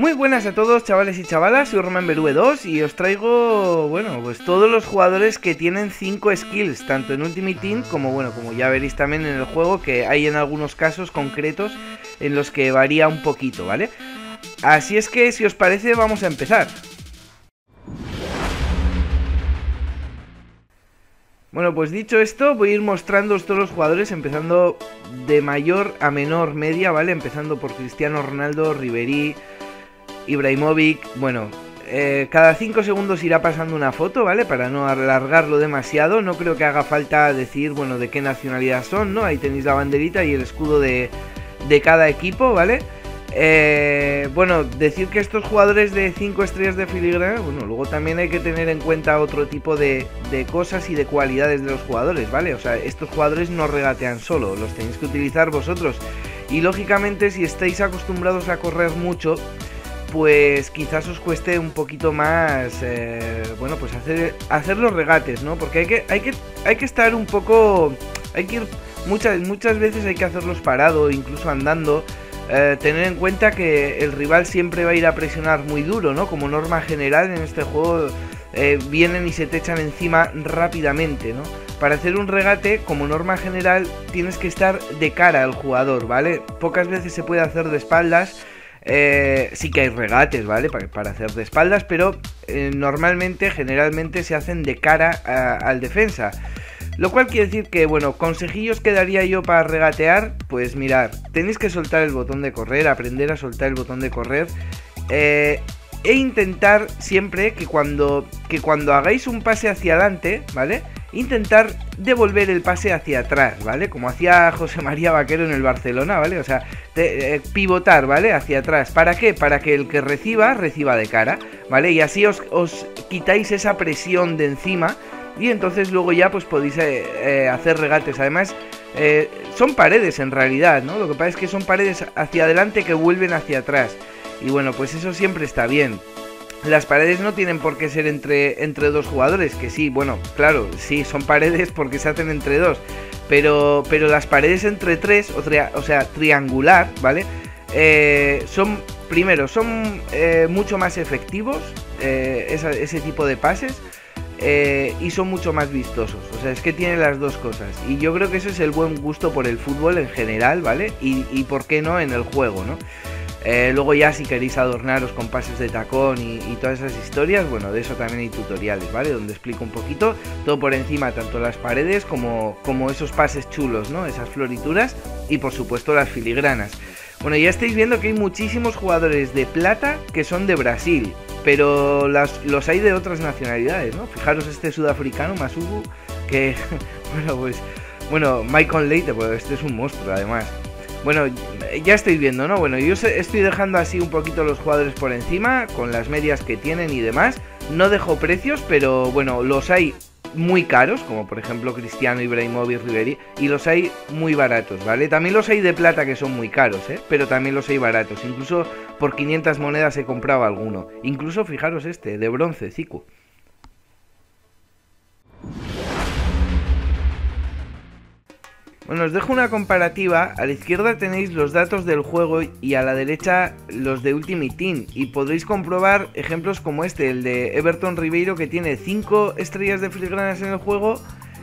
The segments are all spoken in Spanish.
Muy buenas a todos, chavales y chavalas, soy RomanBerue2 y os traigo, bueno, pues todos los jugadores que tienen 5 skills, tanto en Ultimate Team como, bueno, como ya veréis también en el juego, que hay en algunos casos concretos en los que varía un poquito, ¿vale? Así es que, si os parece, vamos a empezar. Bueno, pues dicho esto, voy a ir mostrándoos todos los jugadores, empezando de mayor a menor media, ¿vale? Empezando por Cristiano Ronaldo, Ribery, Ibrahimovic. Bueno, cada 5 segundos irá pasando una foto, ¿vale? Para no alargarlo demasiado. No creo que haga falta decir, bueno, de qué nacionalidad son, ¿no? Ahí tenéis la banderita y el escudo de cada equipo, ¿vale? Bueno, decir que estos jugadores de 5 estrellas de filigrana, bueno, luego también hay que tener en cuenta otro tipo de cosas y de cualidades de los jugadores, ¿vale? O sea, estos jugadores no regatean solo, los tenéis que utilizar vosotros. Y lógicamente, si estáis acostumbrados a correr mucho, pues quizás os cueste un poquito más, bueno, pues hacer los regates, ¿no? Porque hay que estar un poco, hay que ir, muchas veces hay que hacerlos parado, incluso andando. Tener en cuenta que el rival siempre va a ir a presionar muy duro, ¿no? Como norma general en este juego vienen y se te echan encima rápidamente, ¿no? Para hacer un regate, como norma general, tienes que estar de cara al jugador, ¿vale? Pocas veces se puede hacer de espaldas. Sí que hay regates, ¿vale? Para hacer de espaldas, pero normalmente, generalmente se hacen de cara al defensa. Lo cual quiere decir que, bueno, consejillos que daría yo para regatear, pues mirar, tenéis que soltar el botón de correr, aprender a soltar el botón de correr, e intentar siempre que cuando hagáis un pase hacia adelante, ¿vale? Intentar devolver el pase hacia atrás, ¿vale? Como hacía José María Vaquero en el Barcelona, ¿vale? O sea, pivotar, ¿vale? Hacia atrás. ¿Para qué? Para que el que reciba de cara, ¿vale? Y así os quitáis esa presión de encima. Y entonces luego ya pues podéis hacer regates. Además son paredes en realidad, ¿no? Lo que pasa es que son paredes hacia adelante que vuelven hacia atrás. Y bueno, pues eso siempre está bien. Las paredes no tienen por qué ser entre dos jugadores. Que sí, bueno, claro, sí, son paredes porque se hacen entre dos. Pero las paredes entre tres, o sea, triangular, ¿vale? Son mucho más efectivos ese tipo de pases. Y son mucho más vistosos, o sea, es que tiene las dos cosas. Y yo creo que eso es el buen gusto por el fútbol en general, ¿vale? Y por qué no en el juego, ¿no? Luego ya si queréis adornaros con pases de tacón y todas esas historias, bueno, de eso también hay tutoriales, ¿vale? Donde explico un poquito, todo por encima, tanto las paredes como esos pases chulos, ¿no? Esas florituras y por supuesto las filigranas. Bueno, ya estáis viendo que hay muchísimos jugadores de plata que son de Brasil, pero los hay de otras nacionalidades, ¿no? Fijaros este sudafricano, Masuku, que, bueno, Michael Leite, pues este es un monstruo además. Bueno, ya estáis viendo, ¿no? Bueno, yo estoy dejando así un poquito los jugadores por encima, con las medias que tienen y demás. No dejo precios, pero bueno, los hay muy caros, como por ejemplo Cristiano, Ibrahimovic, Ribery, y los hay muy baratos, ¿vale? También los hay de plata que son muy caros, pero también los hay baratos. Incluso por 500 monedas he comprado alguno. Incluso fijaros este, de bronce, Zico. Bueno, os dejo una comparativa. A la izquierda tenéis los datos del juego y a la derecha los de Ultimate Team. Y podréis comprobar ejemplos como este, el de Everton Ribeiro, que tiene 5 estrellas de filigranas en el juego,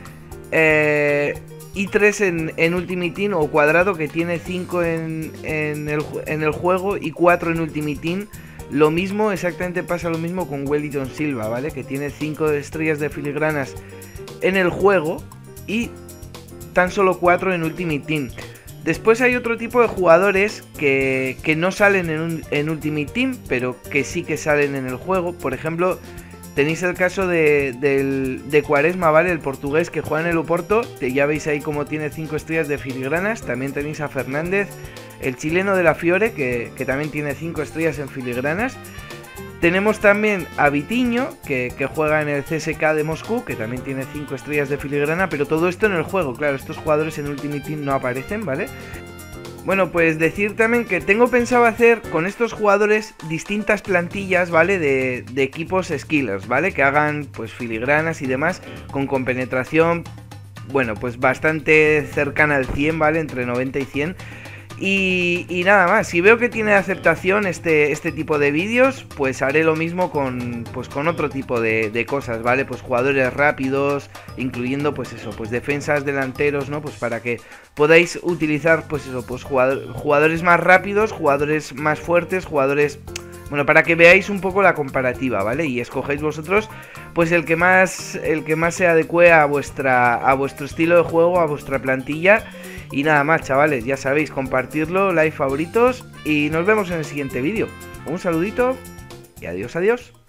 y 3 en Ultimate Team, o Cuadrado, que tiene 5 en el juego y 4 en Ultimate Team. Lo mismo, exactamente pasa lo mismo con Wellington Silva, ¿vale? Que tiene 5 estrellas de filigranas en el juego y tan solo 4 en Ultimate Team. Después hay otro tipo de jugadores que no salen en Ultimate Team, pero que sí que salen en el juego. Por ejemplo, tenéis el caso de Quaresma, ¿vale? El portugués que juega en el Oporto, que ya veis ahí como tiene 5 estrellas de filigranas. También tenéis a Fernández, el chileno de la Fiore, que también tiene 5 estrellas en filigranas. Tenemos también a Vitinho, que juega en el CSKA de Moscú, que también tiene 5 estrellas de filigrana, pero todo esto en el juego. Claro, estos jugadores en Ultimate Team no aparecen, ¿vale? Bueno, pues decir también que tengo pensado hacer con estos jugadores distintas plantillas, ¿vale? De equipos skillers, ¿vale? Que hagan pues filigranas y demás con compenetración, bueno, pues bastante cercana al 100, ¿vale? Entre 90 y 100. Y nada más, si veo que tiene aceptación este tipo de vídeos, pues haré lo mismo con otro tipo de cosas, ¿vale? Pues jugadores rápidos, incluyendo pues eso, pues defensas, delanteros, ¿no? Pues para que podáis utilizar pues eso, pues jugadores más rápidos, jugadores más fuertes, jugadores... Bueno, para que veáis un poco la comparativa, ¿vale? Y escogéis vosotros pues el que más se adecue a vuestro estilo de juego, a vuestra plantilla. Y nada más, chavales, ya sabéis, compartirlo, like, favoritos y nos vemos en el siguiente vídeo. Un saludito y adiós, adiós.